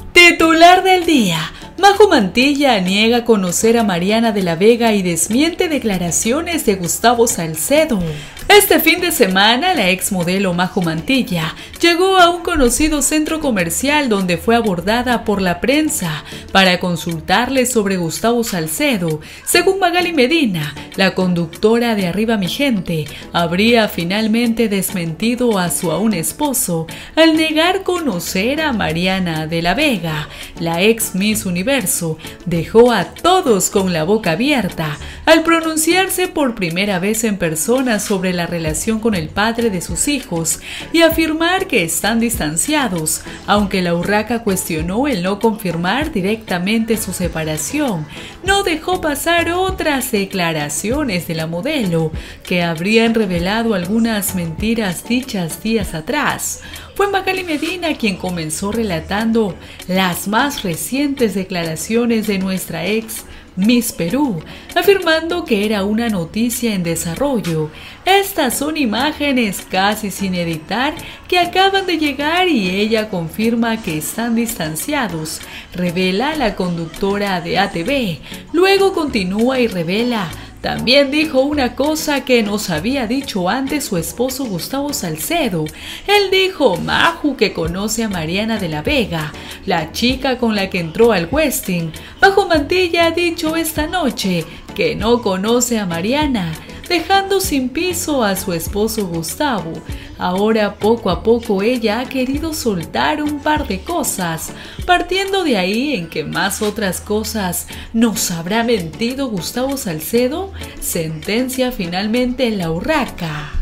Titular del día. Majo Mantilla niega conocer a Mariana de la Vega y desmiente declaraciones de Gustavo Salcedo. Este fin de semana, la exmodelo Majo Mantilla llegó a un conocido centro comercial donde fue abordada por la prensa para consultarle sobre Gustavo Salcedo. Según Magali Medina, la conductora de Arriba Mi Gente habría finalmente desmentido a su aún esposo al negar conocer a Mariana de la Vega. La ex Miss Universo dejó a todos con la boca abierta al pronunciarse por primera vez en persona sobre la relación con el padre de sus hijos y afirmar que están distanciados, aunque la urraca cuestionó el no confirmar directamente su separación. No dejó pasar otras declaraciones de la modelo que habrían revelado algunas mentiras dichas días atrás. Fue Magali Medina quien comenzó relatando las más recientes declaraciones de nuestra ex Miss Perú, afirmando que era una noticia en desarrollo. Estas son imágenes casi sin editar que acaban de llegar y ella confirma que están distanciados, revela la conductora de ATV. Luego continúa y revela: también dijo una cosa que nos había dicho antes su esposo Gustavo Salcedo. Él dijo: Maju que conoce a Mariana de la Vega, la chica con la que entró al Westin. Majo Mantilla ha dicho esta noche que no conoce a Mariana, dejando sin piso a su esposo Gustavo. Ahora poco a poco ella ha querido soltar un par de cosas, partiendo de ahí en que más otras cosas nos habrá mentido Gustavo Salcedo, sentencia finalmente la urraca.